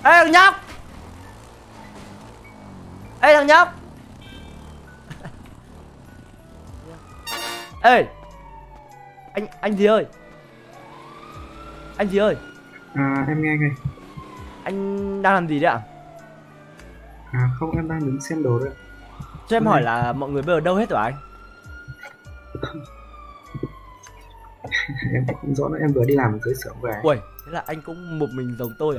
Ê thằng nhóc. Ê thằng nhóc. Ê anh gì ơi. Anh gì ơi. Em nghe này. Anh đang làm gì đấy ạ? Không, em đang đứng xem đồ đấy. Cho em hỏi là mọi người bây giờ đâu hết rồi anh? Em cũng không rõ nữa, em vừa đi làm dưới xưởng về. Ui, thế là anh cũng một mình giống tôi à?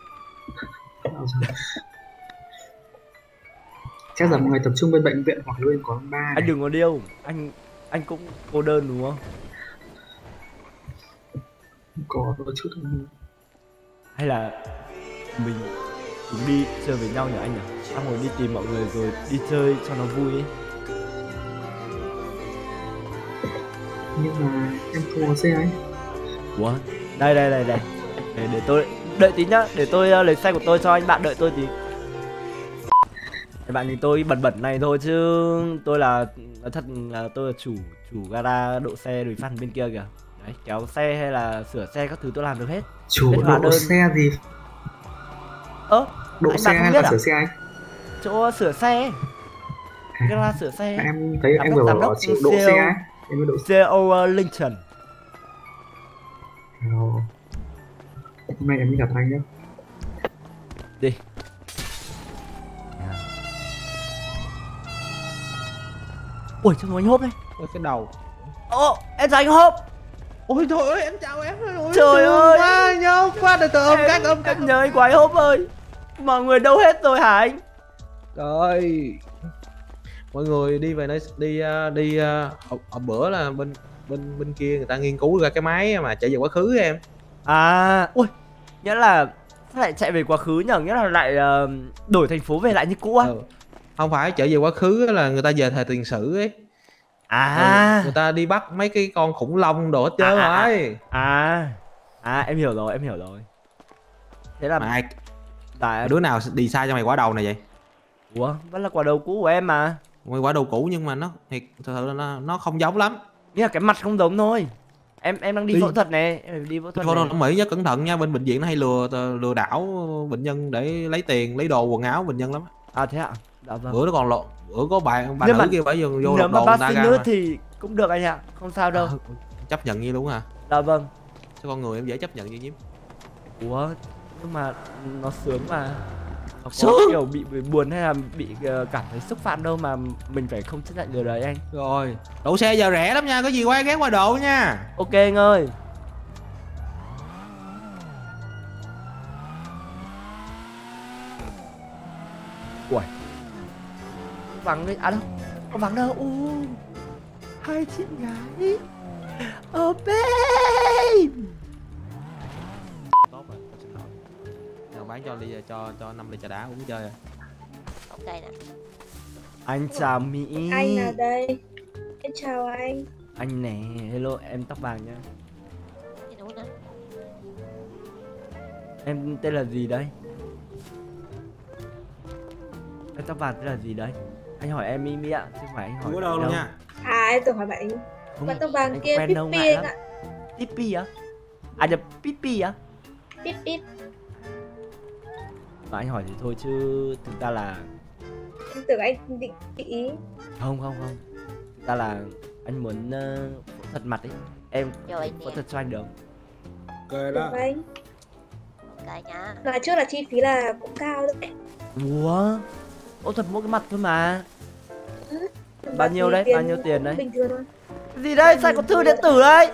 Chắc là mọi người tập trung bên bệnh viện hoặc bên quán bar này. Anh đừng có điêu, anh cũng cô đơn đúng không? Có một chút thôi. Hay là mình cùng đi chơi với nhau nhỉ anh nhỉ? Xong rồi đi tìm mọi người rồi đi chơi cho nó vui ấy. Nhưng mà em không có xe ấy. Ủa? Đây để tôi đợi tí nhá, để tôi lấy xe của tôi cho anh bạn, đợi tôi tí. Bạn nhìn tôi bẩn này thôi chứ tôi là nói thật là tôi là chủ gara độ xe đùi phăn bên kia kìa. Đấy, kéo xe hay là sửa xe các thứ tôi làm được hết. Chủ độ xe gì? Độ xe hay là sửa xe anh? Chỗ sửa xe. Gara sửa xe. Em thấy anh vừa bảo chủ độ xe ấy. Em mới độ CEO Lincoln. Hôm nay em đi gặp anh nhé. Đi. Ui, trong anh Hốp đây. Ôi cái đầu. Em chào anh Hốp. Ôi trời ơi, em chào em. Trời ơi, quá nhớ quá, để tôi ôm các em nhớ anh quá anh Hốp ơi. Mọi người đâu hết rồi hả anh? Rồi. Mọi người đi về nơi đi hôm bữa là bên kia người ta nghiên cứu ra cái máy mà chạy về quá khứ em. Ui, nghĩa là lại chạy về quá khứ nhở, nghĩa là lại đổi thành phố về lại như cũ á. Không phải chạy về quá khứ là người ta về thời tiền sử ấy. Người ta đi bắt mấy cái con khủng long đồ hết trơn rồi. Em hiểu rồi. Thế là mà đứa nào đi sai cho mày quả đầu này vậy? Ủa, vẫn là quả đầu cũ của em mà. Mày quả đầu cũ nhưng mà nó thiệt sự là nó không giống lắm. Nghĩa là cái mặt không giống thôi. Em đang đi phẫu thuật này, em đi phẫu thuật này. Mỹ nhớ cẩn thận nha, bên bệnh viện nó hay lừa đảo bệnh nhân để lấy tiền, lấy đồ quần áo bệnh nhân lắm. Thế ạ? Dạ vâng. Bữa nó còn bữa có bà nữ kia phải vô nếu đồ mà bác sĩ nữ thì cũng được anh ạ, không sao đâu. Chấp nhận như đúng hả? Dạ vâng. Sao con người em dễ chấp nhận như nhiếm? Ủa, nhưng mà nó sướng mà. Có kiểu bị buồn hay là bị cảm thấy xúc phạm đâu mà mình phải không chấp nhận điều đấy anh. Rồi, đậu xe giờ rẻ lắm nha, có gì qua ghé qua độ nha. Ok anh ơi. Ui, vắng đấy, đâu có vắng đâu. Hai chị gái. Babe. Tốt rồi, xin lỗi. Nào bán cho 5 ly trà đá uống chơi. Ok nè. Anh chào Mỹ. Anh nào đây? Em chào anh. Anh nè, hello, em tóc vàng nha. Gì nữa nè? Em tên là gì đấy? Em tóc vàng tên là gì đấy? Anh hỏi em Mimi ạ, chứ không phải anh hỏi. Ủa đâu luôn nha. Em tưởng hỏi bạn. Bạn tóc vàng kia Pippi anh ạ. Pippi á? Nhập Pippi á? Pip. Mà anh hỏi thì thôi chứ thực ra là Em tưởng anh định ý. Không. Thực ra là anh muốn phẫu thuật mặt ấy. Em phẫu thuật cho anh được. Ok đó. Anh. Ok nhá. Nói trước là chi phí là cũng cao đấy. Ủa? Phẫu thuật mỗi cái mặt thôi mà. Bao nhiêu đấy? Bao nhiêu tiền đấy? Bình thường thôi. Gì đây? Sao có thư điện tử đấy?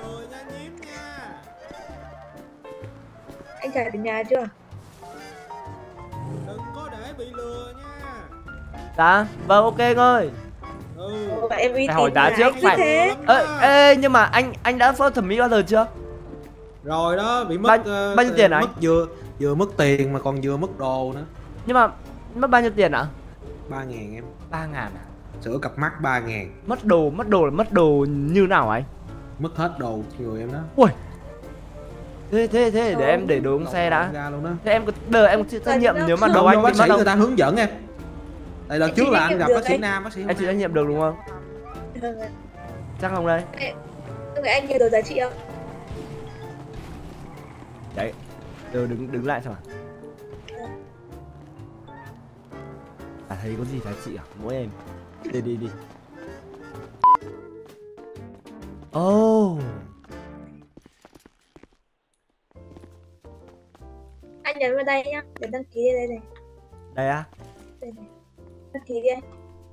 Anh trả tiền nhà chưa? Đừng có để bị lừa nha. Dạ, vâng ok anh ơi. Em uy tín. Hỏi giá trước phải. Ê, nhưng mà anh đã phẫu thuật thẩm mỹ bao giờ chưa? Rồi đó, bị mất bao nhiêu tiền anh? Vừa mất tiền mà còn vừa mất đồ nữa. Nhưng mà mất bao nhiêu tiền ạ? 3.000 em. 3.000 à? Sửa cặp mắt 3.000. Mất đồ là mất đồ như nào anh? Mất hết đồ người em đó. Ui. Thế để em để đồ trong xe đã. Ra luôn đó. Thế em có chịu trách nhiệm nếu mà đồ anh bác sĩ người ta hướng dẫn em. Tại đợt trước là anh gặp bác sĩ nam, bác sĩ em chịu trách nhiệm được đúng không? Chắc không đây? Lúc nãy anh nhiều đồ giá trị không? Đấy. Đứng lại sao à? thấy có gì giá trị à? Mỗi em. Đi. Oh. Anh nhấn vào đây nhá, để đăng ký đây này. Đây á? Đây này. Đăng ký đi anh.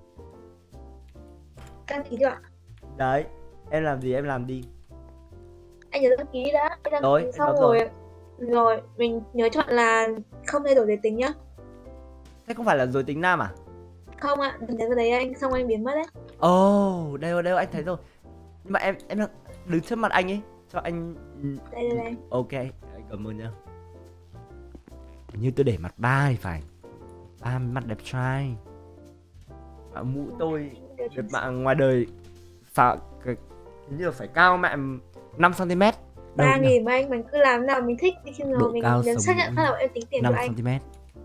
Đăng ký chưa ạ? Đấy, em làm gì em làm đi. Anh nhớ đăng ký đã. Anh đăng Rồi, ký em xong đọc rồi. rồi mình nhớ chọn là không thay đổi giới tính nhá. Thế không phải là giới tính nam à? Không ạ, đừng nhấn vào đấy anh, xong anh biến mất đấy. Oh, đây anh thấy rồi. Nhưng mà em đang đứng trước mặt anh ấy, cho anh. Đây. Ok, anh cảm ơn nhá. Hình như tôi để mặt 3 thì phải. 3 mặt đẹp trai. Mà mũ tôi đẹp mà ngoài đời sao hình như là phải cao mẹ 5 cm. 3.000 mà anh, mình cứ làm nào mình thích đi, khi nào Độ mình cao nhấn sống xác nhận mũi phát là em tính tiền cho 5 anh. cm.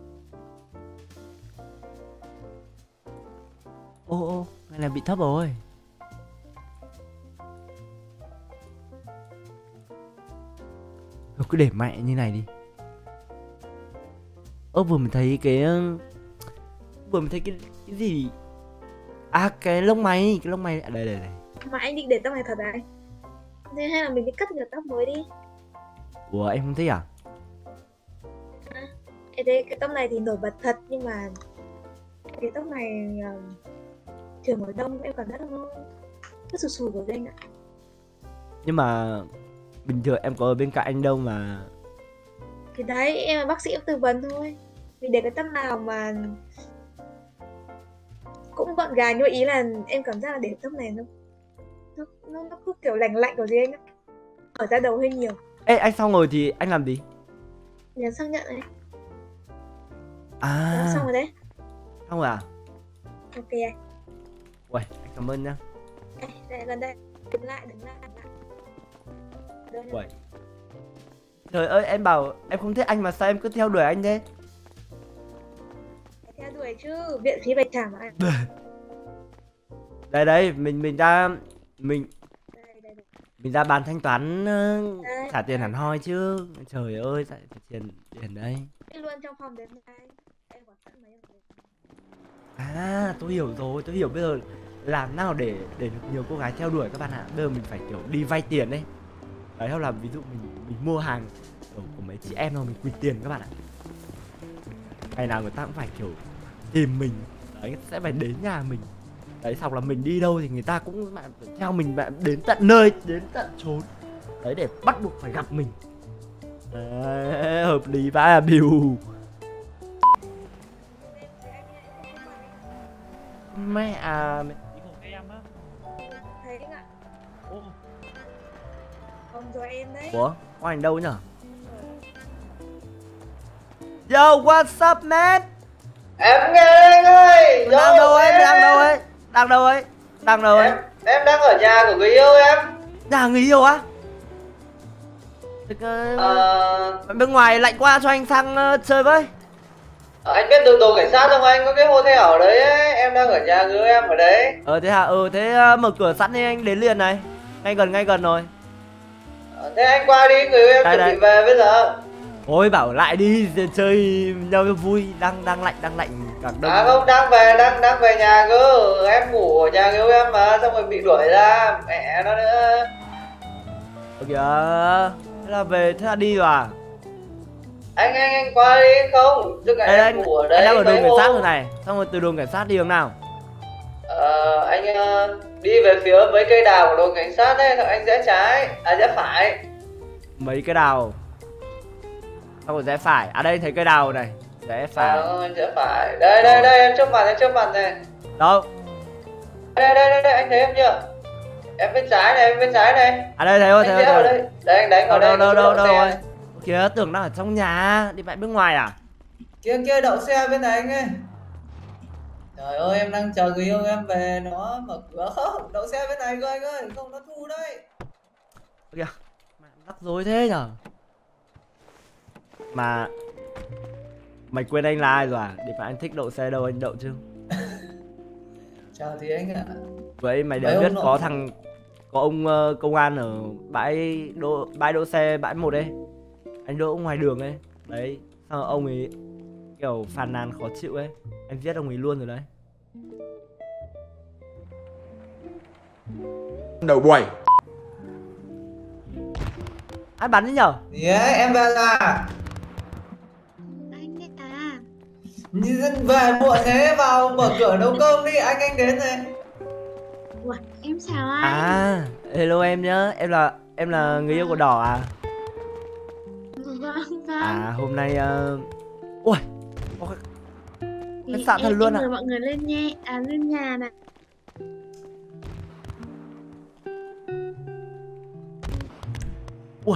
Ô, này là bị thấp rồi. Thôi cứ để mẹ như này đi. Vừa mình thấy cái cái gì? À cái lông mày à, đây. Mà anh định để tóc này thật à anh? Thế hay là mình đi cắt nhờ tóc mới đi? Ủa em không thích à? Em thấy cái tóc này thì nổi bật thật, nhưng mà cái tóc này trường mùa đông em cảm giác nó sù sù của anh ạ. Nhưng mà bình thường em có ở bên cạnh anh đâu mà. Thì đấy, em là bác sĩ em tư vấn thôi. Mình để cái tóc nào mà cũng gọn gàng, nhưng mà ý là em cảm giác là để tóc này nó cứ kiểu lành lạnh của gì anh ạ. Ở ra đầu hơi nhiều. Ê anh xong rồi thì anh làm gì? Nhấn xác nhận này. À Đó, xong rồi đấy. xong rồi à? Ok anh. Uầy anh cảm ơn nhá. Đây gần đây. Đứng lại. Uầy. Trời ơi em bảo em không thích anh mà sao em cứ theo đuổi anh thế? Theo đuổi chứ, viện phí phải trả mà anh. Đây mình ra Đây. mình ra bàn thanh toán trả tiền hẳn hoi chứ. Trời ơi phải tiền đây. Đi luôn trong phòng đến đây. Em có sẵn mấy đồng. À tôi hiểu bây giờ làm nào để được nhiều cô gái theo đuổi các bạn ạ. Bây giờ mình phải kiểu đi vay tiền đấy. Đấy hoặc là ví dụ mình mua hàng của mấy chị em rồi mình quỵt tiền các bạn ạ. Ngày nào người ta cũng phải kiểu tìm mình. Đấy sẽ phải đến nhà mình. Đấy xong là mình đi đâu thì người ta cũng theo mình đến tận nơi, đến tận chốn. Đấy để bắt buộc phải gặp mình. Đấy, hợp lý vãi à Bill. Mẹ à mẹ đi cùng em á. Thấy anh ạ. Không rồi em đấy. Ủa có anh đâu nhở? Yo what's up man? Em nghe anh ơi. Đang đâu ấy? Đang đâu ấy? Em đang ở nhà của người yêu em. Nhà người yêu á? Bên ngoài lạnh quá cho anh sang chơi với. Anh biết đường đồ cảnh sát không anh? Có cái hotel ở đấy ấy. Em đang ở nhà người yêu em ở đấy. Thế hả? Thế mở cửa sẵn đi anh đến liền này. Ngay gần rồi. Thế anh qua đi, người yêu em chuẩn bị về bây giờ. Ôi bảo lại đi chơi nhau cho vui, đang lạnh càng đông. À không, đang về nhà cơ. Em ngủ ở nhà người yêu em mà, xong rồi bị đuổi ra, mẹ nó nữa. Ơ kìa, thế là về, thế là đi rồi à? Anh qua đi không? Chứ em ngủ ở đấy. Anh đang ở đồn cảnh sát rồi này, xong rồi từ đồn cảnh sát đi hướng nào? Anh đi về phía mấy cây đào của đồn cảnh sát đấy, xong anh rẽ trái, rẽ phải. Mấy cây đào. Xong rồi rẽ phải, à đây thấy cây đào này, rẽ phải. Rẽ phải, đây em trước mặt này. Đâu? Đây anh thấy em chưa? Em bên trái này. À đây thấy rồi. Đây anh đánh vào đây. Đâu rồi? Kìa tưởng đang ở trong nhà, đi mẹ bên ngoài à? Kia đậu xe bên này anh ơi. Trời ơi em đang chờ người yêu em về, nó mở cửa không? Đậu xe bên này cơ anh ơi, không nó thu đấy. Kìa, rắc rối thế nhở? Mà mày quên anh là ai rồi à? Để mà anh thích đậu xe đâu anh đậu chứ? Chào thì anh ạ. Vậy mày đã biết có ông công an ở bãi đỗ xe bãi 1 ấy. Anh đỗ ngoài đường ấy. Đấy, xong rồi ông ấy kiểu phàn nàn khó chịu ấy. Em giết ông ấy luôn rồi đấy. No way. Ai bắn đấy nhở? Gì ấy, em về là Anh đấy à? về muộn thế, vào mở cửa nấu cơm đi, anh đến này. Ủa, em chào anh. À, hello em nhá. Em là người yêu của Đỏ à? Vâng, vâng. À, hôm nay ui, Thì khách sạn thật luôn em ạ. mời mọi người lên nhé, lên nhà này. ui.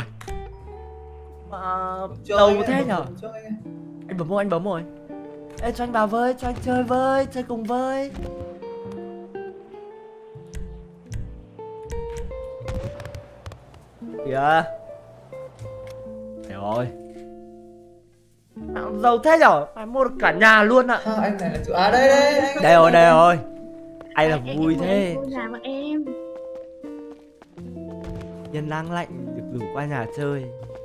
Mà Cho đầu anh thế ấy, nhở? cho anh ấy. Anh bấm rồi. Ê, cho anh vào với, cho anh chơi với, chơi cùng với. Kìa. Trời ơi. Giàu thế nhở? Phải mua được cả nhà luôn ạ. Anh này là chủ đây anh Đây rồi. Anh là Em vui mời thế. cô nhà bọn em. Nhân đang lạnh được rủ qua nhà chơi.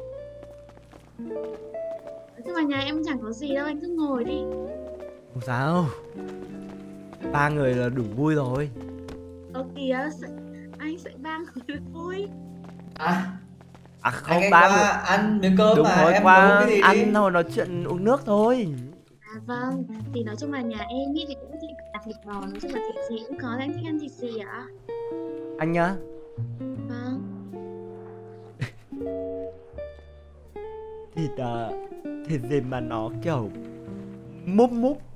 Nhưng mà nhà em chẳng có gì đâu, anh cứ ngồi đi. Không sao. 3 người là đủ vui rồi. Kìa, anh sẽ ba người được vui. À À anh không, 3 qua người. ăn miếng cơm Đúng mà rồi, em nấu qua cái gì đi. ăn thôi, nói chuyện uống nước thôi. À vâng, thì nói chung là nhà em ý thì cũng thích đặt thịt bò, nói chung là thịt gì cũng có. Anh thích ăn thịt gì ạ? Anh nhá. Vâng. Thịt gì mà nó kiểu múp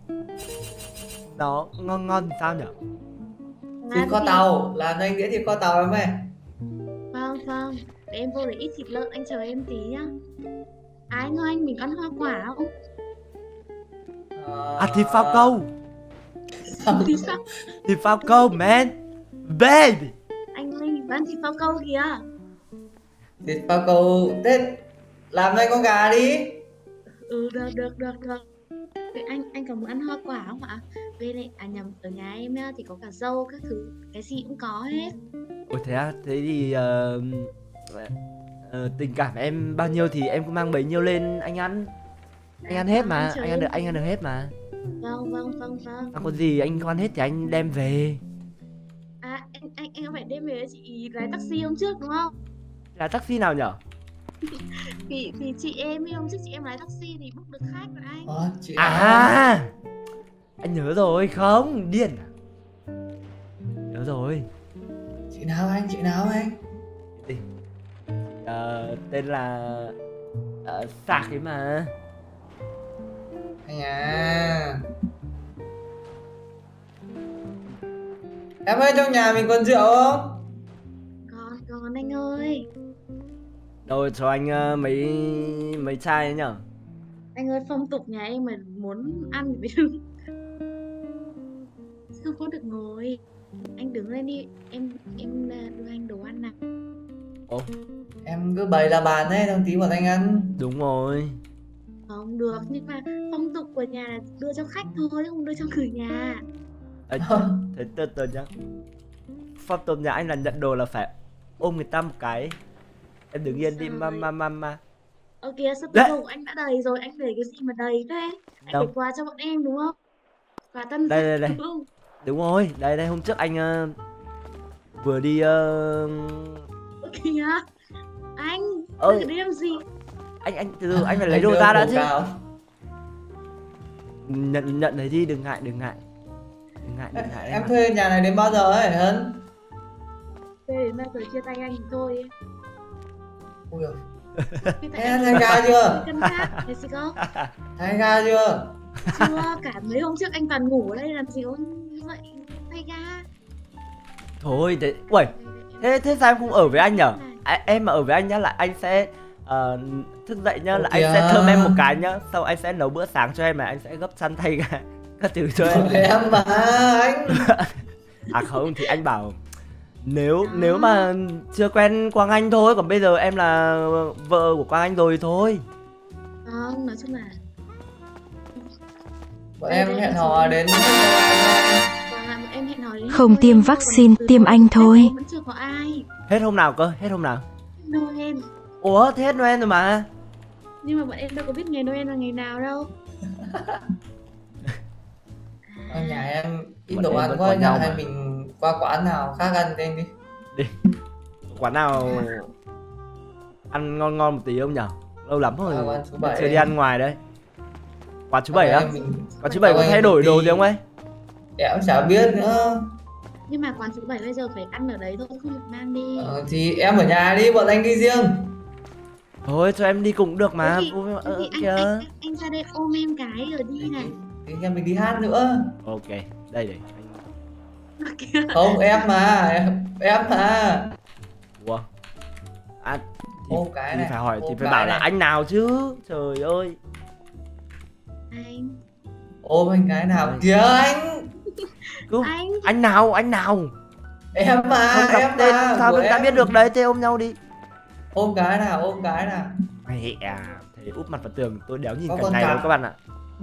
nó ngon sao nhở? Thịt kho tàu, làm cho anh đĩa thịt kho tàu em ơi. Vâng, để em vô để ít thịt lợn, anh chờ em tí nhá. Anh ơi, anh mình ăn hoa quả không? À, thịt phao câu. Thì sao? Thịt phao câu man. Baby. Anh ơi, mình ăn thịt phao câu kìa. Thịt kho cầu Tết, làm cho con gà đi. Được. Thế anh còn muốn ăn hoa quả không ạ? Bên này, nhầm, ở nhà em nhá, thì có cả dâu các thứ, cái gì cũng có hết. Ôi thế à, thế thì tình cảm em bao nhiêu thì em cũng mang bấy nhiêu lên anh ăn. Anh ăn hết mà, anh ăn được hết mà. Vâng. Mà có gì anh không ăn hết thì anh đem về. À, anh có phải đem về chị lái taxi hôm trước đúng không? Là taxi nào nhở? Thì chị em hôm trước chị em lái taxi thì book được khách rồi anh. Chị À, anh nhớ rồi, không điên à? Nhớ rồi. Chị nào anh? Tên là Sạc ấy mà. Anh à, em ơi, trong nhà mình còn rượu không? Còn anh ơi. Đâu cho anh mấy chai ấy nhở? Anh ơi, phong tục nhà em mà muốn ăn thì phải không có được ngồi. Anh đứng lên đi, em đưa anh đồ ăn nào. Ồ, Em cứ bày ra bàn đấy, thằng tí bọn anh ăn. đúng rồi. Không được, nhưng mà phong tục của nhà là đưa cho khách thôi, không đưa cho người nhà. Thế từ nhá. Phong tục nhà anh là nhận đồ là phải ôm người ta một cái. Em đứng yên đi Sao ma. Ờ kìa, sao Đấy. túi đồ của anh đã đầy rồi, anh để cái gì mà đầy thế? Anh Đâu? để quà cho bọn em đúng không? Quà tân Đây. đúng không? Đúng rồi, đây hôm trước anh vừa đi Ơ kìa, anh đừng đi làm gì? anh từ từ anh phải lấy đồ ra đã chứ. Cao. Nhận lấy đi, đừng ngại Em thuê nhà này đến bao giờ ấy Hân? Thế đến bao giờ chia tay anh thì thôi. Ui giời, Chia tay em anh thay ca chưa? cân nhắc, thấy gì không? Thay ca chưa? Chưa, cả mấy hôm trước anh toàn ngủ ở đây làm gì có như vậy, thay ga. Thôi thế, uầy, thế sao em không ở với anh nhở? Em mà ở với anh nhá là anh sẽ thức dậy nhá, là anh sẽ thơm em một cái nhá, sau anh sẽ nấu bữa sáng cho em, mà anh sẽ gấp chăn thay ga các thứ cho em. Em mà anh. À không, thì anh bảo nếu mà chưa quen Quang Anh thôi, còn bây giờ em là vợ của Quang Anh rồi thôi. Không, nói chung là Bọn em hẹn hò đến bọn em hẹn hò đến Không Noel, tiêm còn vaccine, từ tiêm Noel anh thôi. em vẫn chưa có ai. Hết hôm nào cơ? Hết hôm nào? Noel. Ủa, thế hết Noel rồi mà. Nhưng mà bọn em đâu có biết ngày Noel là ngày nào đâu. Ở nhà em ít Bọn đồ em ăn vẫn quá có nhà, nhau hay mà. mình qua quán nào khác ăn thêm đi. Quán nào ăn ngon ngon một tí không nhở? Lâu lắm rồi Quán số mình 7 chưa đi đây. ăn ngoài đây. Quán thứ 7 á? Mình Quán thứ 7 có Thôi, thay đổi mình đồ đi- gì không ấy? em chả biết nữa. Nhưng mà quán số 7 bây giờ phải ăn ở đấy thôi, không được mang đi. Thì em ở nhà đi, bọn anh đi riêng. Thôi cho em đi cùng được mà. Thế thì Kìa. anh ra đây ôm em cái rồi đi này. Thì em mình đi hát nữa. Ok, đây để anh. Không, em mà, em mà. Ủa? À, Ôm cái thì này. phải hỏi thì ôm phải cái bảo là này. anh nào chứ. Trời ơi. Anh, Ôm anh cái nào Ôi. kìa anh. Cứ anh anh nào, anh nào? Em mà, Không em đọc tên mà. sao của mình đã em. biết được đấy, thế ôm nhau đi. Ôm cái nào, ôm cái nào. Mẹ à, thế úp mặt vào tường tôi đéo nhìn Có cảnh con này đâu cá. các bạn ạ.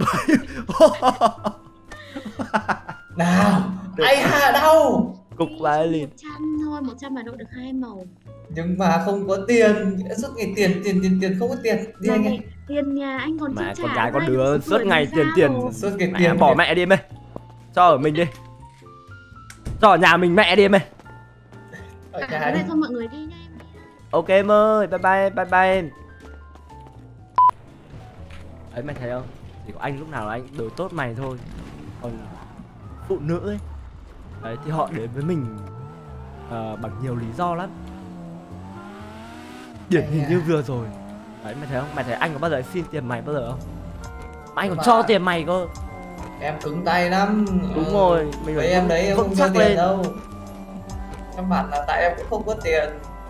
Nào, ai hà đâu. Cục vai liền. 100 thôi, 100 là độ được 2 màu. Nhưng mà không có tiền, suốt ngày tiền không có tiền. Đi Mà anh này, ơi. tiền nhà anh còn Mà chưa con trả gái con ra, đứa anh suốt cười ngày làm tiền sao? tiền. Suốt ngày Mẹ tiền. bỏ mẹ đi em ơi. Cho ở mình đi. Cho ở nhà mình mẹ đi em ơi. Ở À, nhà thế đi. này thôi mọi người đi nha em. Ok em ơi, bye bye, bye bye em. Ấy mày thấy không? Chỉ có anh lúc nào là anh đối tốt mày thôi. Còn phụ nữ ấy, đấy thì họ đến với mình bằng nhiều lý do lắm. Điển hình như vừa rồi. Đấy mày thấy không? Mày thấy anh có bao giờ xin tiền mày bao giờ không? Mà anh còn Mà- cho tiền mày cơ. Em cứng tay lắm. Đúng rồi, mình Với phải em đấy em vững không cho chắc tiền lên. đâu. Căn bản là tại em cũng không có tiền.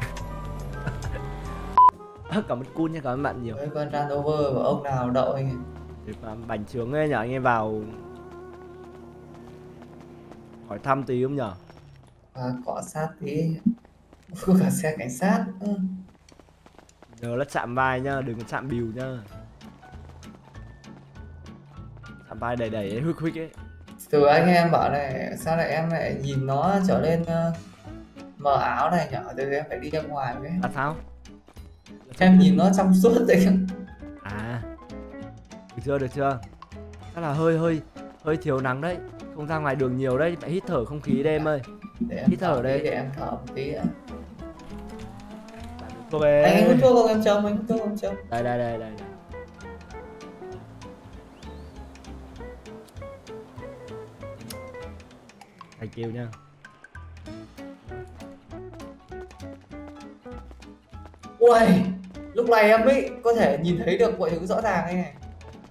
Cảm ơn Kun nha, cảm ơn bạn nhiều. Với con Land Rover của ông nào đậu anh ấy. Để mà bành trướng ấy nhở, anh em vào hỏi thăm tí không nhở? Cọ sát tí. Có cả xe cảnh sát. Nhớ là chạm vai nhá, đừng có chạm bìu nhá. Chạm vai đẩy đẩy ấy, huých huých ấy. Từ anh em bảo này, sao lại em lại nhìn nó trở lên mờ áo này nhở, từ em phải đi ra ngoài với. Là sao? Em nhìn nó trong suốt đấy. À, được chưa? Chắc là hơi thiếu nắng đấy. Không ra ngoài đường nhiều đấy, phải hít thở không khí đây em ơi. Để em Hít thở đây. để em thở một tí đã. Ok. Anh hút thuốc không em chồng, anh hút thuốc không em chồng. Đây. Thank you nha. Ui, lúc này em mới có thể nhìn thấy được mọi thứ rõ ràng đây này.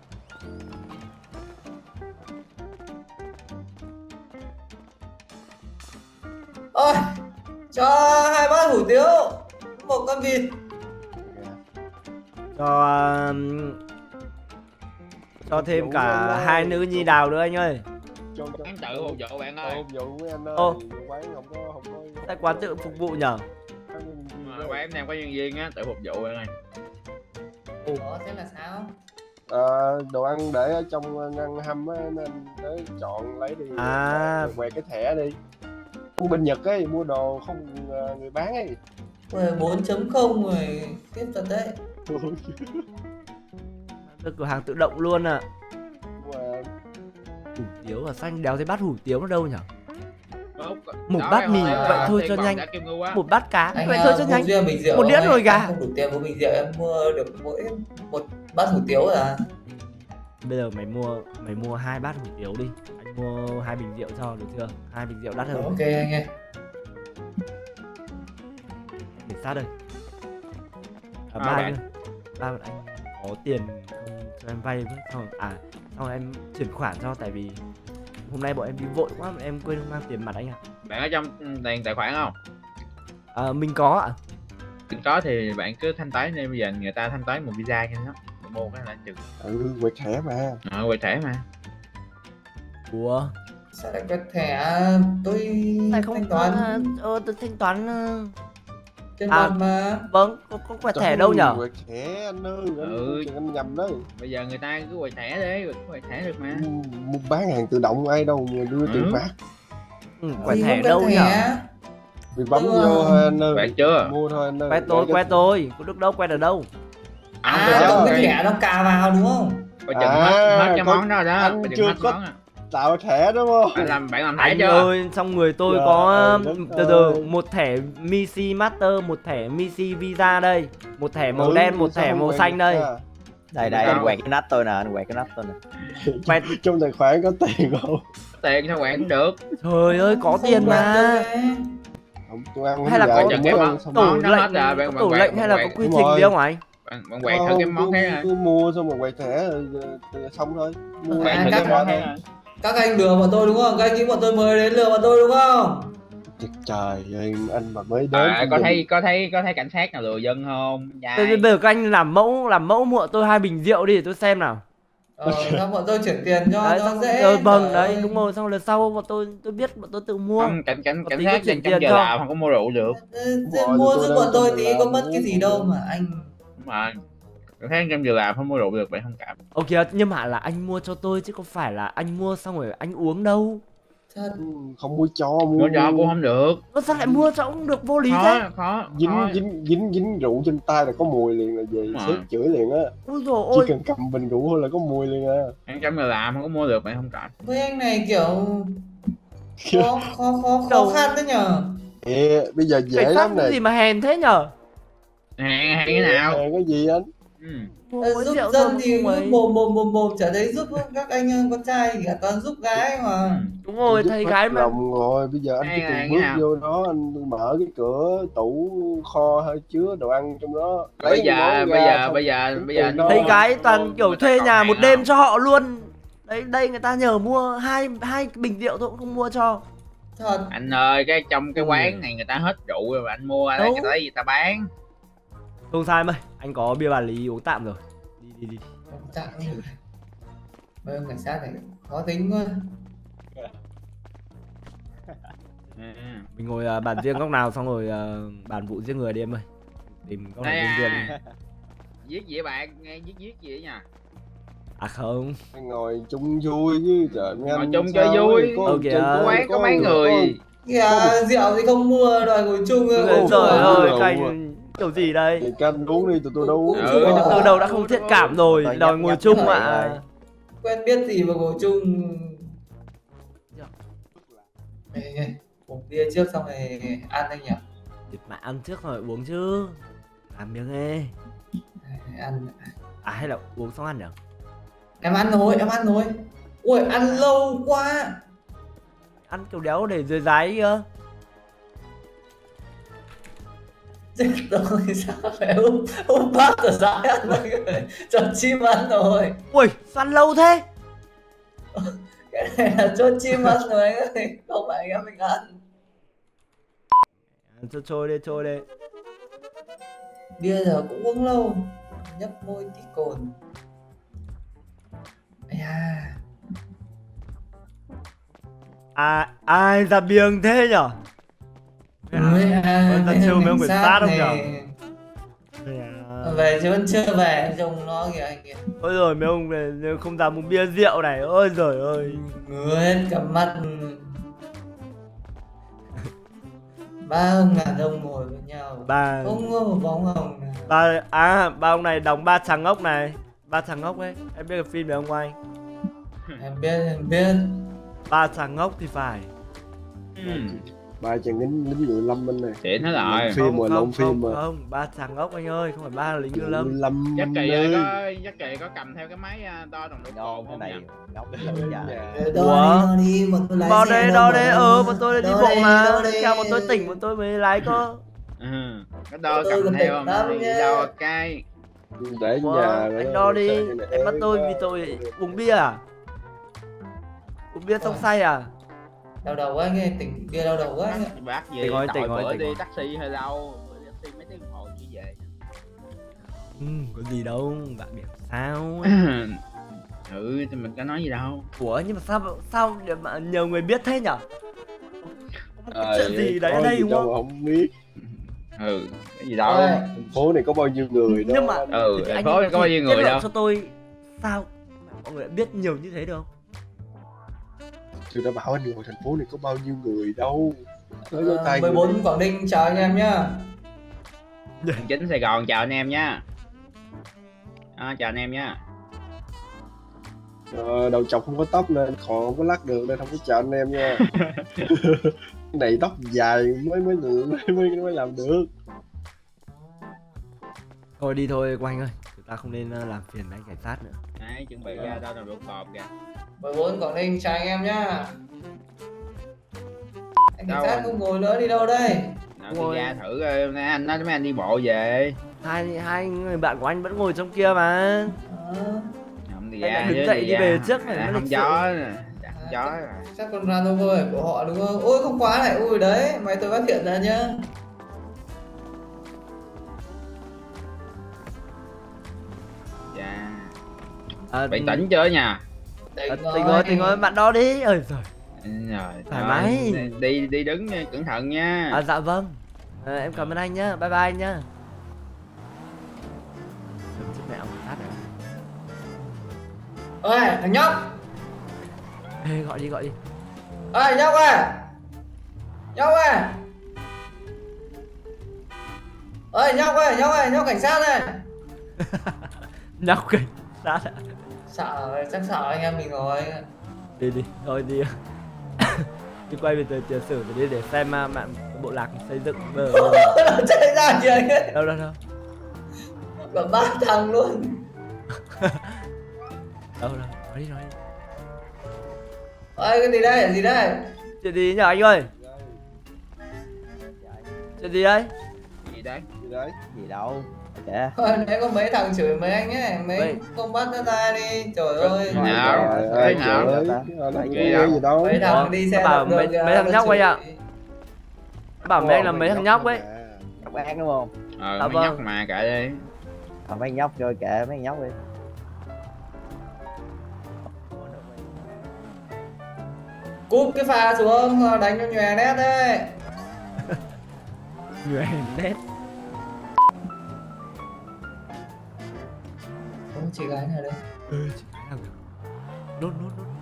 Ôi, cho 2 bát hủ tiếu, một con vịt. Cho thêm cả 2 nữ nhi đào nữa anh ơi. Anh tự phục vụ bạn ơi. Phục vụ với anh ơi. Ô. Quán không có Tại quán tự phục vụ nhở? Quán em đang có nhân viên á, tự phục vụ bạn ơi. Ủa, thế là sao? Đồ ăn để ở trong ngăn hâm á nên tới chọn lấy đi. À. Quẹt cái thẻ đi. Mua bên Nhật ấy, mua đồ không người bán ấy. Ui, 4.0 rồi, tiếp thật đấy. Được cửa hàng tự động luôn à. Mà Hủ tiếu và xanh đéo thấy bát hủ tiếu nó đâu nhở? Một Đó, bát em mì ơi, vậy thôi tiền cho còn nhanh. đã kêu ngu á. Một bát cá Anh vậy thôi cho mua nhanh. riêng bình rượu Một đĩa không nồi anh? gà. Em không đủ tiền mua bình rượu, em mua được mỗi một bát hủ tiếu à. Bây giờ mày mua 2 bát hủ tiếu đi. Anh mua 2 bình rượu cho được chưa? 2 bình rượu đắt hơn. Ok anh ơi. Để sát đây. À, Ba bạn. bọn anh có tiền không cho em vay với xong xong em chuyển khoản cho, tại vì hôm nay bọn em đi vội quá, bọn em quên không mang tiền mặt anh ạ. Bạn ở trong tiền tài khoản không? Mình có ạ. Nếu có thì bạn cứ thanh toán đi, bây giờ người ta thanh toán một visa cho nó. Mua cái là chừng. quẹt thẻ mà. Quay thẻ mà. Ủa? Sao lại quẹt thẻ? Tôi Tại không thanh toán tôi thanh toán trên à. mặt mà. vâng, có quẹt thẻ đâu nhở? Quẹt thẻ anh ơi, Ừ. anh nhầm đấy. Bây giờ người ta cứ quay thẻ đi, quay thẻ được mà. Mua bán hàng tự động ai đâu mà đưa tiền mặt. Quẹt Gì thẻ không đâu quẹt nhở? thẻ? Vì bấm Ừ. vô thôi anh ơi. Quẹt chưa? Mua thôi anh ơi. Quẹt tôi, có được đâu, quẹt ở đâu? À, cầm cái thẻ nó cà vào đúng không? Coi chừng À, hết cái coi- món đó đó. anh Coi chừng chưa hết có- món à. tạo thẻ đúng không? Bạn làm thẻ Anh chưa? ơi, trong người tôi Trời có đất từ từ ơi. một thẻ Missy Master, một thẻ Missy Visa đây, một thẻ màu Ừ, đen, một sao thẻ không màu quẹt xanh được đây. ra? Đây đây, anh quẹt cái nắp tôi nè, anh quẹt cái nắp tôi nè. Quẹt. Trong tài khoản có tiền không? Tiền sao quẹt cũng được. Trời ơi, có Không tiền quẹt được mà. này. Không, tôi ăn Hay là giờ có tôi cái mới món- ăn xong Tủ món nó hết lệnh, rồi, bạn có tủ quẹt, lệnh hay là có quẹt. quy Đúng trình rồi. gì không anh? Bạn quẹt thử cái món khác cứ mua xong rồi quẹt thẻ rồi xong thôi. Mua Quẹt thử các cái món khác rồi. Các anh lừa bọn tôi đúng không? Các anh nghĩ bọn tôi mới đến lừa bọn tôi đúng không? Trời ơi, anh mà mới đến Có thấy cảnh sát nào lừa dân không? Bây giờ các anh làm mẫu mua tôi 2 bình rượu đi để tôi xem nào. Xong bọn tôi chuyển tiền cho Đấy, nó xong, dễ. vâng Trời đấy, ơi. đúng rồi, xong lần sau bọn tôi biết bọn tôi tự mua. Không, cảnh Có tí sát có chuyển trong tiền giờ cho. làm không có mua rượu được. Thế Rồi, mua tôi giúp đang bọn tôi trong tí làm có mất uống cái gì cũng đâu được. mà anh. Đúng rồi. Cảnh sát trong giờ làm không mua rượu được, bạn thông cảm. Ok, nhưng mà là anh mua cho tôi chứ không phải là anh mua xong rồi anh uống đâu. Thật. Không mua cho mua. Mua cho cũng không được. Nó sao lại mua cho cũng được, vô lý thế. Khó. dính rượu trên tay là có mùi liền là gì, Đúng rồi. sếp chửi liền á. Ôi dồi Chỉ ôi. cần cầm bình rượu thôi là có mùi liền à. Ăn trong giờ làm không có mua được, bạn thông cảm. Với anh này kiểu khó khăn đấy nhở. Ê, bây giờ dễ Cảnh sát lắm cái này. gì mà hèn thế nhở? Hàng cái nào? Cái gì anh? Mua mỗi Giúp rượu dân thôi thì không ấy. mồm chả thấy giúp các anh con trai thì cả toàn giúp gái mà. Đúng rồi, Giúp thấy hết gái mà. lòng rồi, bây giờ anh chỉ Cái cần nào? bước vô đó, anh mở cái cửa tủ kho hơi chứa đồ ăn trong đó. Bây lấy giờ món bây ra, giờ xong bây giờ tính bây giờ tiền đó. Thấy gái toàn người kiểu ta thuê còn nhà hàng một nào? đêm cho họ luôn. Đây người ta nhờ mua hai bình rượu tôi cũng không mua cho. Thật. Anh ơi, trong cái quán này người ta hết rượu rồi mà anh mua ở đây Đâu. người ta lấy gì ta bán. Không sai em ơi, anh có bia bàn lý uống tạm rồi. Đi. Không tặng rồi. Mấy ông cảnh sát này khó tính quá. Mình ngồi bàn riêng góc nào xong rồi bàn vụ giết người đi em ơi. Tìm góc nào Đây riêng. Giết gì bạn, nghe giết gì vậy nha. À không. Ngồi chung vui chứ trời, nghe Ngồi anh chung sao cho vui. ấy, có Ok. trên Có quán có mấy có- người. Kìa rượu thì không mua đòi ngồi chung. Trời ôi trời ơi, rượu canh kiểu gì đây? Thì canh uống đi, tụi tôi đâu uống. Ừ, Từ đầu đã không thiện cảm rồi, Tôi đòi nhấp ngồi nhấp chung thôi mà. ơi. Quen biết gì mà ngồi chung. Đây, uống bia trước xong rồi ăn anh nhỉ. Mà ăn trước rồi uống chứ. Làm miếng nghe. Ăn. À hay là uống xong ăn nhỉ? Em ăn rồi. Ui ăn lâu quá. Ăn kiểu đéo để dưới dáy kia. Chết rồi sao phải úp bát ở dãi ăn rồi. Cho chim ăn rồi. Ui, sao ăn lâu thế? Cái này là cho chim ăn rồi anh ơi. Không phải em mình ăn. Trôi đi. Bia giờ cũng uống lâu. Nhấp môi tí cồn. À. Ai ra biếng thế nhở? Ta chiêu mấy ông cảnh sát không nhở? Về chứ vẫn chưa về trông nó kìa anh kìa. Ôi rồi mấy ông này không dám uống bia rượu này. Ôi giời ơi. Ngứa hết cả mắt. Ba ông đàn ông ngồi với nhau. Ba Không có một bóng hồng nào. ba ông này đóng ba trắng ốc này. Ba trắng ốc ấy. Em biết cái phim này không anh? Em biết. Ba trắng ốc thì phải. Ba chàng lính ngự lâm bên này. Xịn hết rồi. Phim mà lộn phim mà. Không, ba trắng ốc anh ơi, không phải ba là lính ngư lâm. Lâm Chắc kỳ ơi. có cầm theo cái máy đo nồng độ Đâu cồn cái không này nhỉ? ngốc lắm dạ. Đo đi bọn tôi lái Đo xe đây, đâu đo đây, mà. bọn tôi đi Đo bộ đây, mà. đo đây. Theo bọn tôi tỉnh, bọn tôi mới lái cơ. Có đo Tôi cầm còn theo tỉnh lắm không? Thì nha. đo cái. Để Ủa, nhà anh đo đi, anh bắt tôi vì tội uống bia à? Uống bia xong say à? Đau đầu quá anh ơi, tỉnh bia đau đầu quá anh ơi. Bác gì Tỉnh rồi, tội tỉnh rồi, bữa tỉnh đi rồi. taxi hơi lâu. Bữa đi taxi mấy tiếng đồng hồ chỉ về. Có gì đâu, bạn biết sao? Ừ thì mình có nói gì đâu. Ủa nhưng mà sao để mà nhiều người biết thế nhở? Có chuyện gì đấy ở đây đúng không? Không biết. Cái gì đâu. Ôi, Thành phố này có bao nhiêu người đó. Nhưng mà Thành anh phố có bao nhiêu kết người luận đâu. cho tôi sao mà mọi người lại biết nhiều như thế được không? Tôi đã bảo anh rồi, thành phố này có bao nhiêu người đâu. Nói dấu tay 14 Quảng Ninh chào anh em nhá. Hành chính Sài Gòn chào anh em nhá. Chào anh em nhá. Đầu chọc không có tóc nên họ không có lắc được nên không có chào anh em nha. Cái này tóc dài mới làm được. Thôi đi thôi Quang ơi, chúng ta không nên làm phiền anh cảnh sát nữa. Đấy, chuẩn bị ra đâu là độ cọp kìa. 14 Quảng Ninh chào anh em nhá. Anh cảnh Đâu sát anh? không ngồi nữa đi đâu đây? Nào thì ra thử anh nói mấy anh đi bộ về. Hai người bạn của anh vẫn ngồi trong kia mà. Không thì Anh ra lại đứng chứ dậy thì đi ra. về trước này, nó Không lịch gió sự. nè, gió rồi. Chắc con Ranover của họ đúng không? Ôi không quá này, ui đấy, mày tôi phát hiện ra nhá. Dạ. Bị tỉnh chưa nha? Tình rồi bạn đó đi. Ơi trời. Rồi, Thoải mái. Đi đứng nha, cẩn thận nha. Dạ vâng. Em cảm ơn anh nhá. Bye bye anh nhá. Chiếc mẹ ông sát rồi. Ôi thằng nhóc. Ê, gọi đi. Ôi nhóc ơi. Nhóc ơi. Ôi nhóc ơi, nhóc cảnh sát này. Nhóc cảnh sát ạ. Sợ rồi, chắc sợ anh em mình rồi. Đi thôi đi. Đi quay về tiền sử rồi đi để xem mạng bộ lạc xây dựng bờ. Nó chạy ra kìa anh ấy. Đâu. Có 3 thằng luôn. Đâu. Nói đi. Ôi cái gì đây? Chuyện gì nhờ anh ơi? Chuyện gì đấy? Gì đấy? Gì đâu. Kệ. Thôi đấy có mấy thằng chửi mấy anh ấy, mấy Vậy. không bắt nó ra đi. Trời ơi. Nào? Thế nào? Gì đâu. Mấy thằng đi xe bảo đạp đường mấy kìa, thằng nó nhóc chửi. ấy ạ. Bảo mấy anh là mấy thằng nhóc ấy. Các bạn đúng không? Dạ Mấy vâng. nhóc mà kệ đi. Mấy nhóc rồi kệ mấy nhóc đi. Cúp cái pha xuống, đánh cho nhòe nét đấy. Người nét. Ôi chị gái này đây. Chị gái nào kìa. Nốt.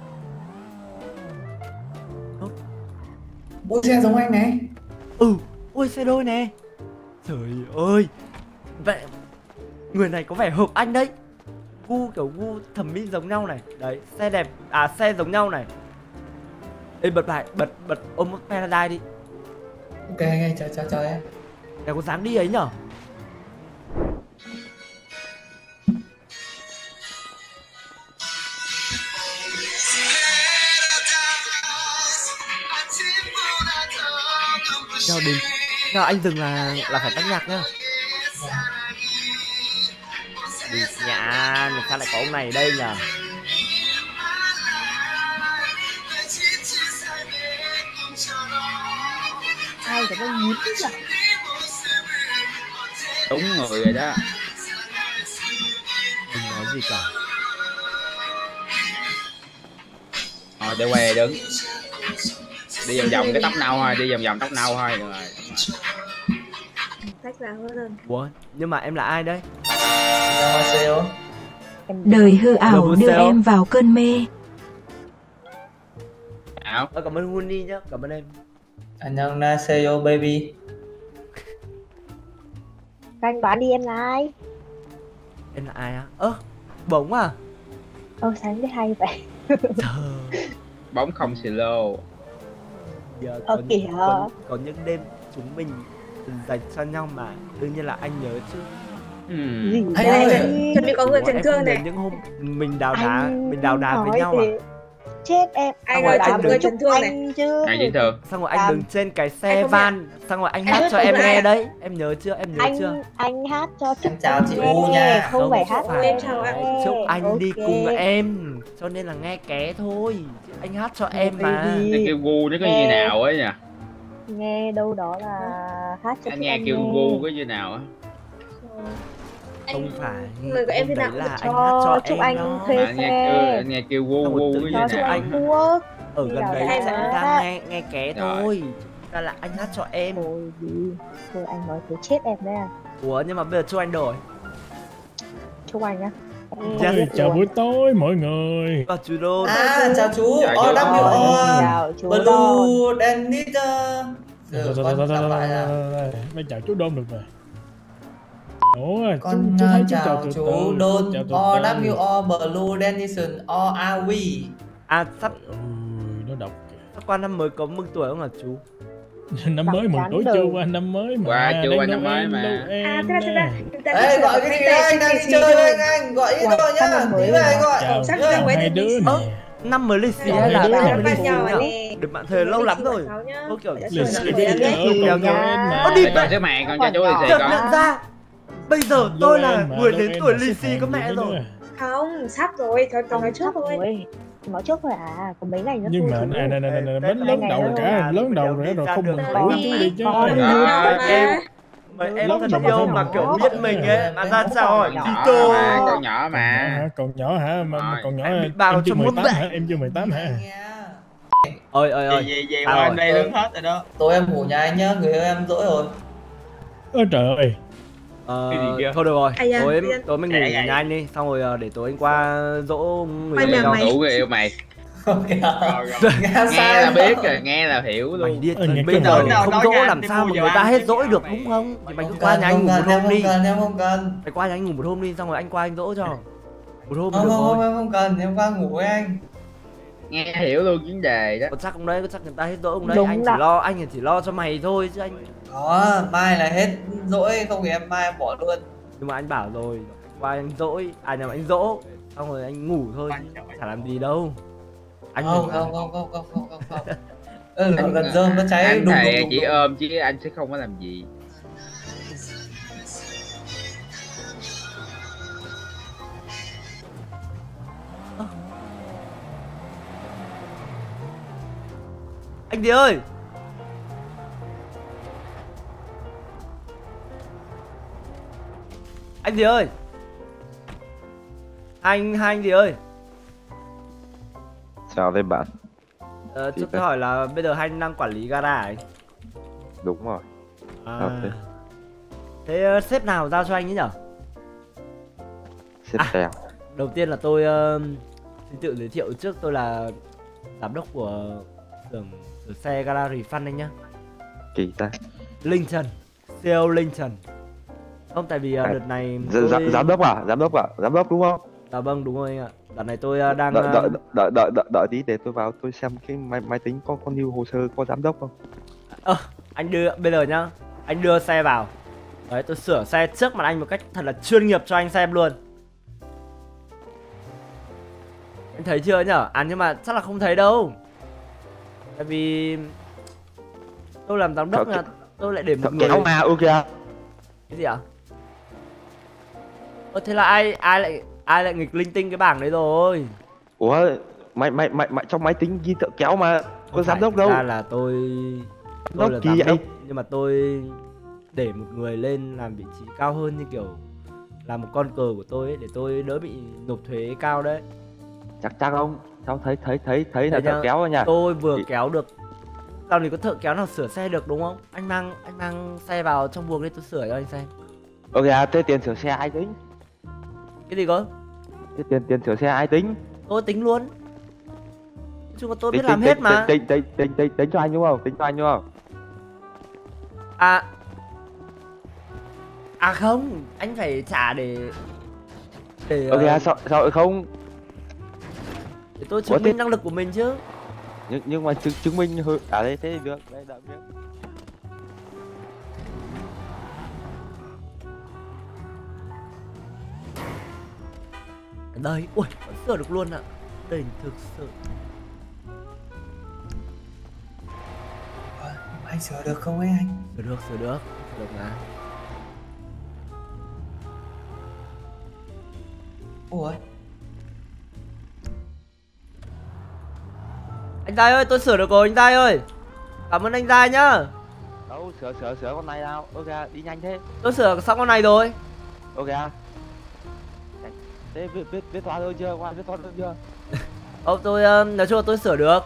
Ôi xe giống anh này. Ôi xe đôi nè. Trời ơi. Vậy người này có vẻ hợp anh đấy. Gu thẩm mỹ giống nhau này. Đấy, xe đẹp, xe giống nhau này. Ê bật Almost Paradise đi. Ok anh ơi, chào em. Để có dáng đi ấy nhở. Nào anh dừng là phải tắt nhạc nhá. Đi nhá, sao lại có ông này ở đây nhỉ? Ai cái nó nhím nhỉ? Đúng người rồi đó. Đừng nói gì cả. Để quay đứng. Đi vòng cái tóc nâu thôi, đi vòng tóc nâu thôi. Được rồi. Tách ra hơn. Ủa, nhưng mà em là ai đây? Đời hư ảo đưa em vào cơn mê. Cảm ơn Huni nhá, cảm ơn em. 안녕하세요 baby. Anh đoán đi em là ai? Em là ai á? Bóng à? Sáng cái hay vậy. Bóng không slow. Giờ kìa. có những đêm chúng mình dành cho nhau mà đương nhiên là anh nhớ chứ. Anh ơi, chuẩn bị có người chấn thương này. Những hôm mình đào đá với nhau à? Chết em. Anh ơi, chuẩn bị người chấn thương này. Ai chấn thương? Xong rồi anh đứng trên cái xe van, xong rồi anh hát cho em nghe đấy. Em nhớ chưa? Anh hát cho Em chào chị U nha. Không phải hát Em chào anh. Chúc anh đi cùng em, cho nên là nghe ké thôi. Chứ anh hát cho em mà. Cái kêu gu nó có như nào ấy nhỉ? Nghe đâu đó là hát cho Anh nghe kêu gu có như nào á? Không phải. Lời của em thế nào là anh cho hát cho chúc em anh đó. thuê Anh xe. nghe kêu gu có như Cho chúc nào? anh thuốc. Ở gần đấy Em sẽ nói đang nghe ké Rồi. thôi. Ra là anh hát cho em. Thôi đi. Thôi anh nói thế chết em đấy à. Ủa nhưng mà bây giờ cho anh đổi. Chúc anh á. Yes. Chào buổi tối mọi người. Và chú Đô. Chào chú. Chào chú. Chào chú Đôn. Blue Dennis. Mấy chào chú Đôn được rồi. Ủa, Con chú thấy chú chào từ chú từ, Don chào từ O từ. W O Blue Denison O A W. À sắp Ôi, nó đọc kìa. sắp qua năm mới có mừng tuổi không hả chú? Năm mới mừng tuổi chưa qua năm mới mà. Qua chưa qua năm Đang mới Noel, mà. Noel thế là nè. Ê, gọi cái gì đấy, anh đang đi chơi anh gọi ít thôi nhá. Tí về anh gọi. Chào Chắc nhá. là mới hai được đứa đi. nè. Năm mới lì xì Chào hay là hai đứa. năm mới lì Bạn xì nhỏ nhá? nè. Được bạn thề lâu lắm rồi. Có kiểu Lì xì Mười lăm đi đấy. chợ Kìa, con kìa. Noel mà. Có đi Để coi số mạng con cho chú lì xì chợt con. nhận ra bây giờ tôi là Noel mà, người đến Noel tuổi mà lì xếp xì hàng có gì mẹ nữa rồi. nè. Không, sắp rồi, thôi nói trước thôi. Nói trước thôi à, còn mấy ngày nữa Nhưng thôi mà chú. này bánh lớn đầu ngày cả, thôi. lớn đầu rồi không mừng Con tuổi đi, chú đi chứ. con đi. Mấy em Lớn thân đầu yêu mà mà không kiểu mừng biết tuổi. mình ấy mà ra chào hỏi Con Tito. nhỏ mà, con nhỏ mà. Còn nhỏ hả? Mà Rồi. còn nhỏ Em bị bao em chưa trong mút 18 vậy. hả? Em chưa 18 hả? Ơi Về Sao qua rồi? anh đây lớn hết rồi đó. Tối em ngủ nhà anh nhá, người yêu em dỗi rồi. Ôi trời ơi. Cái gì kia? Thôi được rồi, Ai da, tối mình ngủ Trẻ vậy. nhà anh đi, xong rồi để tối anh qua dỗ người Quay yêu nhà cho. mày. Đủ người yêu mày. Không kìa. Rồi. Nghe Nghe sai là rồi. biết rồi, nghe là hiểu Mày luôn. điên Nghe bây cái giờ lời nào không nói dỗ nha, làm đi sao mua mà dầu người ta ăn hết chứ dỗi kìa được mày. đúng không? Thì mày cứ Không qua cần, nhà anh không ngủ một cần, em hôm đi. không cần, em không cần. Mày qua nhà anh ngủ một hôm đi, xong rồi anh qua anh dỗ cho. Một hôm Không, được không, rồi. em không cần, em qua ngủ với anh. Nghe hiểu luôn vấn đề đó. Có chắc không đấy, có chắc người ta hết dỗi không đấy? Đúng Anh đó. chỉ lo cho mày thôi chứ anh. Đó, mai là hết dỗi, không thì em mai em bỏ luôn. Nhưng mà anh bảo rồi, qua anh dỗi, nhầm anh dỗ, xong rồi anh ngủ thôi, chứ chả làm gì đâu. Anh Không, đừng- không. Còn gần rơm nó cháy Anh đùng thề đùng chỉ đùng. ôm chứ anh sẽ không có làm gì. Anh gì ơi! Anh gì ơi! Hai anh gì ơi! Sao thế bạn? Cho tôi hỏi là bây giờ hai anh đang quản lý gara à anh? Đúng rồi. À. Thế sếp nào giao cho anh ấy nhở? Sếp Tèo. Đầu tiên là tôi xin tự giới thiệu trước, tôi là giám đốc của xưởng sửa xe gara Refund anh nhá. Kỳ ta. Lincoln, CEO Lincoln. Không, tại vì đợt này tôi... Giám đốc à? Giám đốc đúng không? Dạ vâng, đúng rồi anh ạ. Đợt này tôi đang... Đợi tí để tôi vào tôi xem cái máy tính có lưu hồ sơ có giám đốc không? Anh đưa, bây giờ nhá, anh đưa xe vào. Đấy, tôi sửa xe trước mặt anh một cách thật là chuyên nghiệp cho anh xem luôn. Anh thấy chưa nhở? Nhưng mà chắc là không thấy đâu. Tại vì tôi làm giám đốc là tôi lại để một người... Kéo mà, ok. Cái gì ạ? Thế là ai lại nghịch linh tinh cái bảng đấy rồi? Ủa, mày trong máy tính ghi thợ kéo mà có giám đốc đâu. Ra là tôi là giám đốc, nhưng mà tôi để một người lên làm vị trí cao hơn, như kiểu là một con cờ của tôi ấy, để tôi đỡ bị nộp thuế cao đấy. Chắc không? Sao thấy là thợ kéo rồi nha. Tôi vừa kéo được. Làm gì có thợ kéo nào sửa xe được đúng không? Anh mang xe vào trong buồng đây tôi sửa cho anh xem. Ok, thế tiền sửa xe ai tính? Cái gì cơ? Thế tiền sửa xe ai tính? Tôi tính luôn. Nói chung là tôi biết làm hết mà. Tính cho anh đúng không? Tính cho anh đúng không? Không, anh phải trả để Ok, sao không? để tôi chứng minh năng lực của mình chứ. Nhưng mà chứng minh đây thế thì được. Đây đợi biết. Đây, ui, vẫn sửa được luôn ạ. Đỉnh thực sự. Anh sửa được không ấy anh? Sửa được mà. Ủa? Anh Giai ơi, tôi sửa được rồi anh Giai ơi. Cảm ơn anh Giai nhá. Đâu, sửa con này nào. Ok, đi nhanh thế. Tôi sửa xong con này rồi. Ok. Thế viết toán hơn chưa? Qua viết toán hơn chưa? Tôi nói chung là tôi sửa được.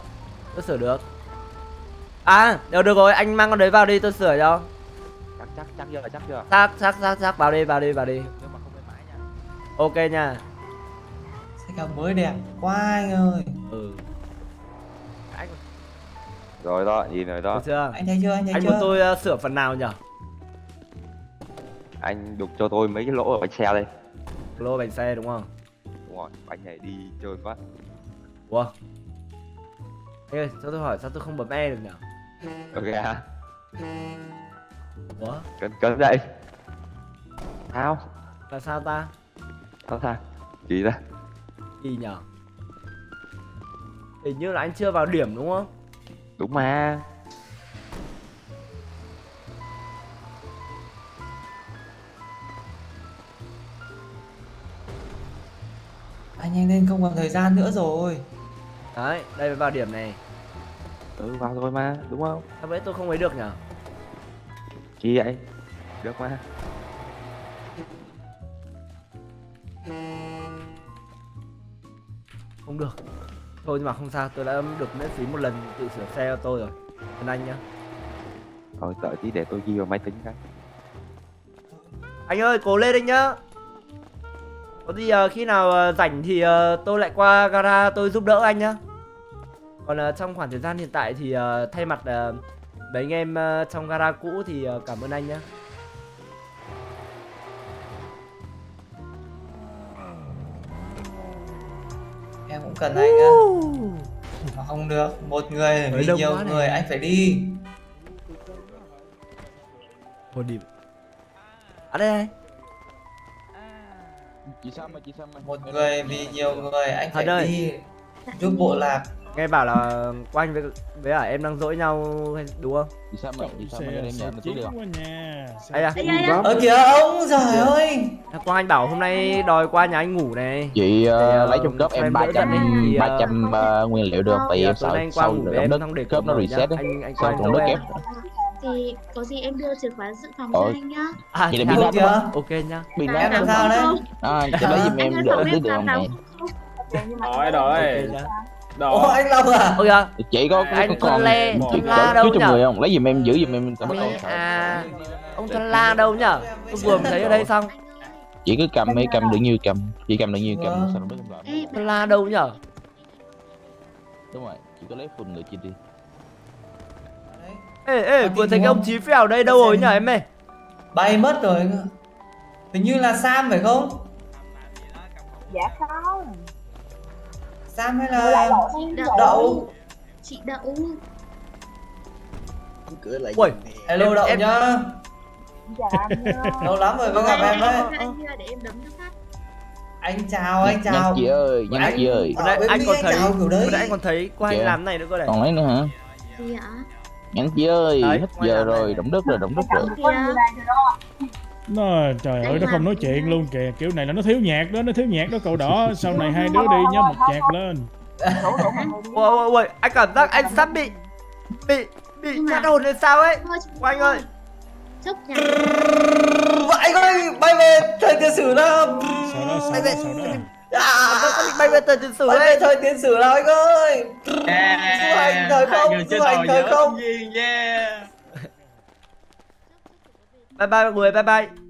Được rồi, anh mang con đấy vào đi tôi sửa cho. Chắc chưa? Chắc vào đi. Nhưng mà không phải mãi nha. Ok nha. Xe cao mới đẹp quá anh ơi. Rồi đó, nhìn rồi đó. Được chưa? Anh thấy chưa? Anh muốn tôi sửa phần nào nhở? Anh đục cho tôi mấy cái lỗ ở bánh xe đây. Lô bánh xe đúng không? Đúng rồi, bánh này đi chơi quá. Ủa? Ê, cho tôi hỏi sao tôi không bấm E được nhỉ? Ok hả? Ủa? Cấn dậy. Sao? Là sao ta? Sao? Gì ra? Gì nhỉ? Hình như là anh chưa vào điểm đúng không? Đúng mà. Anh nhanh lên, không còn thời gian nữa rồi. Đấy, đây mới vào điểm này. Vào rồi mà, đúng không? Sao vậy tôi không ấy được nhỉ? Gì vậy? Được mà. Không được. Thôi nhưng mà không sao, tôi đã được miễn phí một lần tự sửa xe cho tôi rồi. Cảm ơn anh nhá. Thôi đợi tí để tôi ghi vào máy tính cái. Anh ơi, cố lên anh nhá. Có gì khi nào rảnh thì tôi lại qua gara tôi giúp đỡ anh nhá. Còn trong khoảng thời gian hiện tại thì thay mặt mấy anh em trong gara cũ thì cảm ơn anh nhá. Em cũng cần anh á. Mà không được, một người vì nhiều người anh phải đi. Một điểm. À đây. Chị Sâm ơi. Một người vì nhiều người anh phải ơi. đi giúp bộ lạc. Nghe bảo là Quanh với em đang dỗi nhau hay đúng không? Chị Sâm ơi, em nhận được được. Ai à? Ơ kìa ông, trời ơi. Quang Anh bảo hôm nay đòi qua nhà anh ngủ này. Chị lấy trong cốp em 300 nguyên liệu được, tại em sợ sau nữa đóng đất cốp nó reset đấy, sau còn đất kép. Thì có gì em đưa chìa khóa dự phòng cho anh nhá. Chị là pin chưa? Ok nhá. Pin Em làm sao đấy? Chị lấy giùm em đỡ tí đường này. Ồ, anh Long à? Ôi à. Chị có anh con Le, chị La có đâu cho nhỉ? người không? Lấy giùm em, giữ giùm em tao bắt con sợ. À, ông Thân La đâu nhỉ? Tôi vừa mới thấy ở đây xong. Chị cứ cầm được như cầm, chị cầm được như cầm, sao nó biết không làm. Thân La đâu nhỉ? Đúng rồi, chị có lấy phun người chị đi. Ê, vừa thấy cái ông Chí Phèo đây đâu rồi nhỉ em ơi? Bay mất rồi. Hình như là Sam phải không? Dạ không. Sam hay là Đậu? Chị Đậu. Cửa lại. Ui, hello Đậu nhá. Dạ. Lâu lắm rồi mới gặp em đấy. Để em đấm nó phát. Anh chào. Nhanh chị ơi, chị ơi. Vừa nãy anh còn thấy qua anh làm này nữa cơ này. Còn lấy nữa hả? Gì ạ? Nhanh chị ơi, hết giờ rồi, động đất rồi. Nó trời ơi, nó không nói chuyện luôn kìa, kiểu này là nó thiếu nhạc đó cậu đỏ. Sau này hai đứa đi nhớ một nhạc lên. Ôi, anh cảm giác anh sắp bị chát hồn hay sao ấy. Anh ơi. Chốc nhạc. Anh ơi, bay về thời tiền sử nào. Sau đó. Bay về thời tiền sử ấy. ấy. Thời tiền sử nào anh ơi. Du hành thời không. Bye bye mọi người, bye bye.